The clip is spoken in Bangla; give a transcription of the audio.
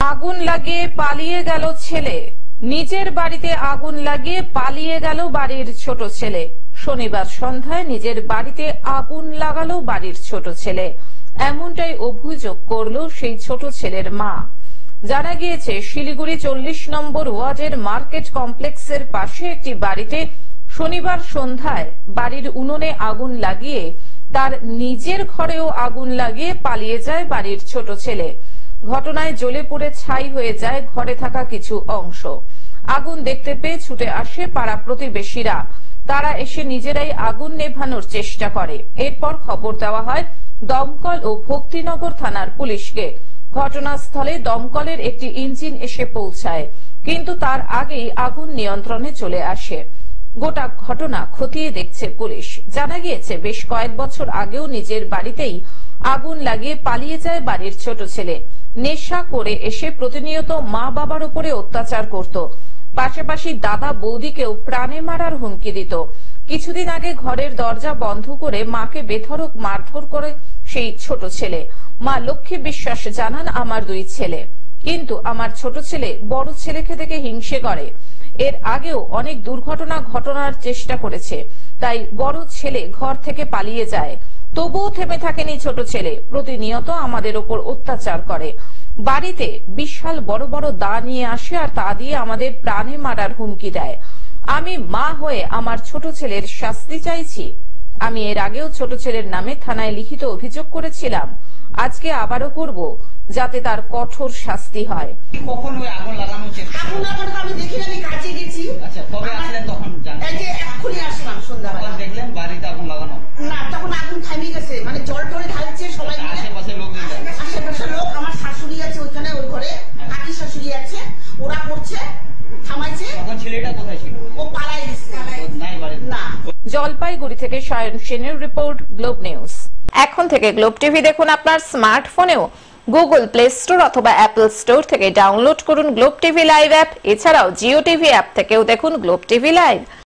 আগুন লাগিয়ে পালিয়ে গেল ছেলে। নিজের বাড়িতে আগুন লাগিয়ে পালিয়ে গেল বাড়ির ছোট ছেলে। শনিবার সন্ধ্যায় নিজের বাড়িতে আগুন লাগালো বাড়ির ছোট ছেলে। এমনটাই অভিযোগ করলো সেই ছোট ছেলের মা। জানা গিয়েছে, শিলিগুড়ি 40 নম্বর ওয়ার্ডের মার্কেট কমপ্লেক্সের পাশে একটি বাড়িতে শনিবার সন্ধ্যায় বাড়ির উনুনে আগুন লাগিয়ে তার নিজের ঘরেও আগুন লাগিয়ে পালিয়ে যায় বাড়ির ছোট ছেলে। ঘটনায় জ্বলে পুড়ে ছাই হয়ে যায় ঘরে থাকা কিছু অংশ। আগুন দেখতে পেয়ে ছুটে আসে পাড়া প্রতিবেশীরা। তারা এসে নিজেরাই আগুন নেভানোর চেষ্টা করে। এরপর খবর দেওয়া হয় দমকল ও ভক্তিনগর থানার পুলিশকে। ঘটনাস্থলে দমকলের একটি ইঞ্জিন এসে পৌঁছায়, কিন্তু তার আগেই আগুন নিয়ন্ত্রণে চলে আসে। গোটা ঘটনা খতিয়ে দেখছে পুলিশ। জানা গিয়েছে, বেশ কয়েক বছর আগেও নিজের বাড়িতেই আগুন লাগিয়ে পালিয়ে যায় বাড়ির ছোট ছেলে। নেশা করে এসে প্রতিনিয়ত মা বাবার উপরে অত্যাচার করত, পাশাপাশি দাদা বৌদিকেও প্রাণে মারার হুমকি দিত। কিছুদিন আগে ঘরের দরজা বন্ধ করে মাকে বেধড়ক মারধর করে সেই ছোট ছেলে। মা লক্ষ্মী বিশ্বাস জানান, আমার 2 ছেলে, কিন্তু আমার ছোট ছেলে বড় ছেলেকে দেখে হিংসে করে। এর আগেও অনেক দুর্ঘটনা ঘটানোর চেষ্টা করেছে, তাই বড় ছেলে ঘর থেকে পালিয়ে যায়। তবুও থেমে থাকেনি ছোট ছেলে, প্রতিনিয়ত আমাদের উপর অত্যাচার করে। বাড়িতে বিশাল বড় বড় দা নিয়ে আসে আর তা দিয়ে আমাদের প্রাণে মারার হুমকি দেয়। আমি মা হয়ে আমার ছোট ছেলের শাস্তি চাইছি। আমি এর আগেও ছোট ছেলের নামে থানায় লিখিত অভিযোগ করেছিলাম। আজকে আবারও করব, যাতে তার কঠোর শাস্তি হয়। কখন ওই আগুন লাগানো চেষ্টা? আগুন লাগানো আমি দেখি না, আমি কাজে গেছি। আচ্ছা, কবে আসলেন তখন জানেন? এই যে এক্ষুনি আসলাম সন্ধ্যাবেলা। দেখলেন বাড়িতে আগুন লাগানো? না, তখন আগুন থামিয়ে গেছে, মানে জল টলে ঢালছে সবাই মিলে। আশেপাশে লোকজন জানে? আশেপাশের লোক, আমার শাশুড়ি আছে ওইখানে, ওই ঘরে কাকি শাশুড়ি আছে, ওরা করছে, থামাইছে। তখন ছেলেটা কোথায় ছিল? ও পালাই গেছে। নাই বাড়িতে? না। জলপাইগুড়ি থেকে সায়ন সেনের রিপোর্ট, গ্লোব নিউজ। এখন থেকে গ্লোব টিভি দেখুন আপনার স্মার্টফোনেও। গুগল প্লে স্টোর অথবা অ্যাপল স্টোর থেকে ডাউনলোড করুন গ্লোব টিভি লাইভ অ্যাপ। এছাড়াও জিও টিভি অ্যাপ থেকেও দেখুন গ্লোব টিভি লাইভ।